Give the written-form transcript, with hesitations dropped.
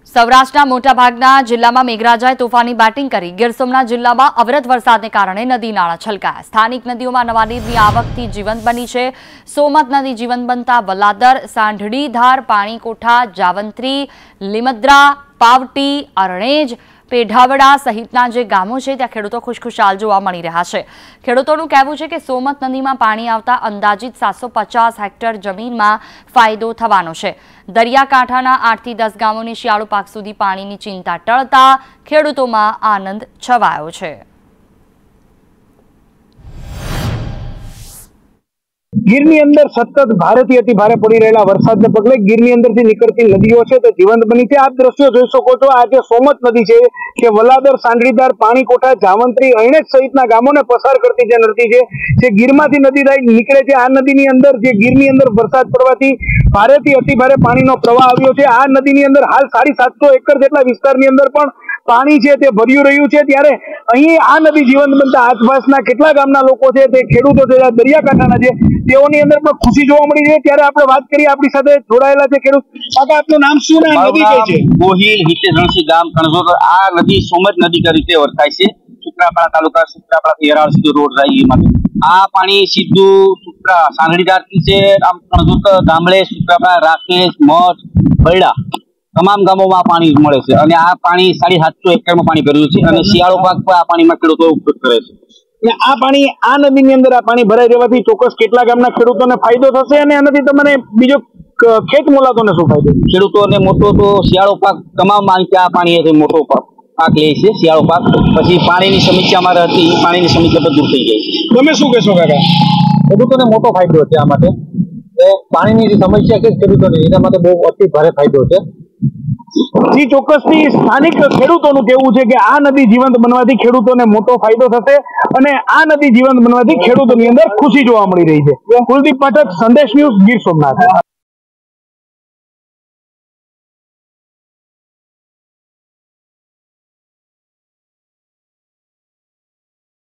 સૌરાષ્ટ્રના મોટાભાગના જિલ્લામાં મેઘરાજાએ તોફાની બેટિંગ કરી ગીર સોમનાથ જિલ્લામાં અવિરત વરસાદને કારણે નદી નાળા છલકાયા। સ્થાનિક નદીઓમાં નવા નીરની આવકથી જીવંત બની છે। સોમત નદી જીવંત બનતા વલાદર, સાંઢળીધાર, પાણીકોઠા, જાવંત્રી, લીમદ્રા, પાવટી, અરણેજ, પેઢાવડા સહિતના જે ગામો છે ત્યાં ખેડૂતો ખુશખુશાલ જોવા મળી રહ્યા છે। ખેડૂતોનું કહેવું છે કે સોમત નદીમાં પાણી આવતા અંદાજિત 750 હેક્ટર જમીનમાં ફાયદો થવાનો છે। દરિયાકાંઠાના 8 થી 10 ગામોની શિયાળુ પાક સુધી પાણીની ચિંતા ટળતા ખેડૂતોમાં આનંદ છવાયો છે। ગીરની અંદર સતત ભારેથી અતિ ભારે પડી રહેલા વરસાદને પગલે ગીરની અંદરથી નીકળતી નદીઓ છે તે જીવંત બની છે। આપ દ્રશ્યો જોઈ શકો છો। આ જે સોમત નદી છે કે વલાદર, સાંઢળીધાર, પાણીકોઠા, જાવંત્રી, અરણેજ સહિતના ગામોને પસાર કરતી જે નદી છે જે ગીરમાંથી નદી નીકળે છે। આ નદીની અંદર જે ગીરની અંદર વરસાદ પડવાથી ભારેથી અતિ ભારે પાણીનો પ્રવાહ આવ્યો છે। આ નદીની અંદર હાલ 750 એકર જેટલા વિસ્તારની અંદર પણ પાણી છે તે ભર્યું રહ્યું છે। ત્યારે અહીં આ નદી જીવંત બનતા આસપાસના કેટલા ગામના લોકો છે તે ખેડૂતો છે, દરિયાકાંઠાના છે, તેઓની અંદર પણ ખુશી જોવા મળી છે। ત્યારે આપણે વાત કરીએ, આપણી સાથે જોડાયેલા છે ખેડૂત કાકા, આપનું નામ શું ને નદી કઈ છે? ગોહિલ હિતેશરણસિંહ ગામ કણઝોર। આ નદી સોમત નદી તરીકે ઓળખાય છે। સુત્રાપાડા તાલુકા, સુત્રાપાડા હેરાળ સીધું રોડ જાય એ માટે આ પાણી સીધું સુત્રા સાંગડીદાર થી છે આમ કણઝોર ગામડે, સુત્રાપાડા, રાકેશ, મઠ, બરડા તમામ ગામોમાં પાણી મળે છે અને આ પાણી 750 એકરમાં પાણી ભર્યું છે અને શિયાળુ પાક પર આ પાણીમાં ખેડૂતો ઉપયોગ કરે છે। આ પાણી આ નદીની અંદર આ પાણી ભરાઈ રહેવાથી ચોક્કસ કેટલા ગામના ખેડૂતોને ફાયદો થશે અને આનાથી તમને બીજો ખેત મોલાતોને શું ફાયદો? ખેડૂતોને મોટો તો શિયાળુ પાક તમામ આ પાણી મોટો પાક લે છે શિયાળુ પાક। પછી પાણીની સમસ્યા અમારે હતી, પાણીની સમસ્યા દૂર થઈ જાય છે। તમે શું કહેશો કાકા? ખેડૂતોને મોટો ફાયદો છે આ માટે। પાણીની જે સમસ્યા છે ખેડૂતોની, એના માટે બહુ અતિ ભારે ફાયદો છે। જી, ચોક્કસથી સ્થાનિક ખેડૂતોનું કહેવું છે કે આ નદી જીવંત બનવાથી ખેડૂતોને મોટો ફાયદો થશે અને આ નદી જીવંત બનવાથી ખેડૂતોની અંદર ખુશી જોવા મળી રહી છે। કુલદીપ પાઠક, સંદેશ ન્યૂઝ, ગીર સોમનાથ।